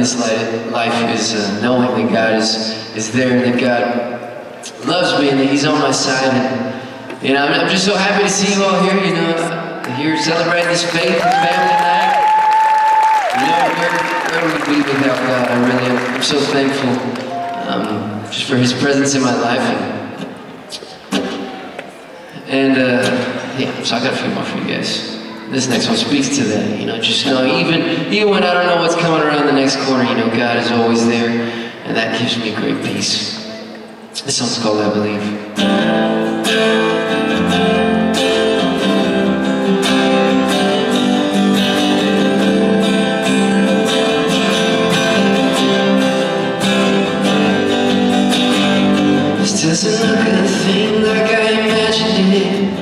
this life is knowing that God is there and that God loves me and that He's on my side. And I'm just so happy to see you all here. Here celebrating this faith and family night. Where would we be without God? I'm so thankful just for His presence in my life. And yeah, so I got a few more for you guys. This next one speaks to that. Just know even when I don't know what's coming around the next corner, God is always there, and that gives me great peace. This song's called I Believe. Doesn't look a thing like I imagined it.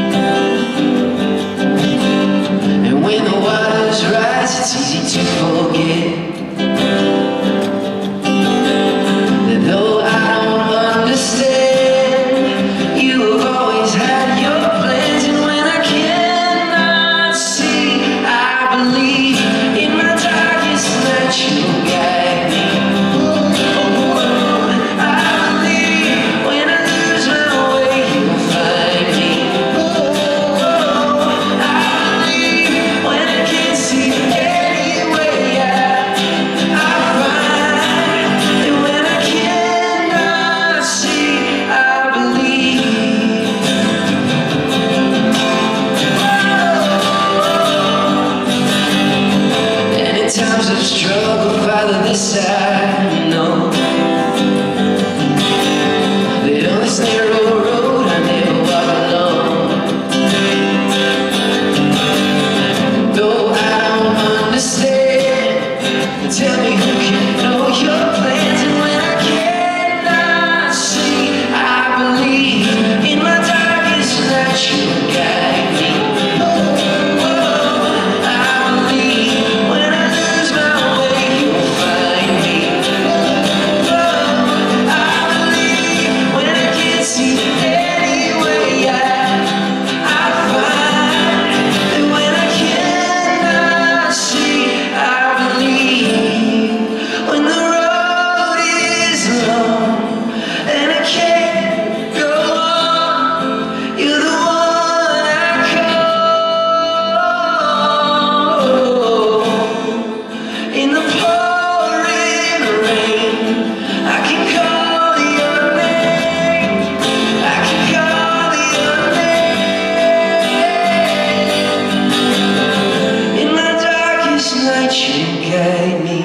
And when the waters rise, it's easy to forget that though I don't understand, you have always had your plans. And when I cannot see, I believe in my darkest night you'll guide me. Times of struggle, Father, this I know, that on this narrow road I never walk alone. Though I don't understand, tell me who can know your plans. And when I cannot see, I believe in my darkest night you'll guide me. You guide me.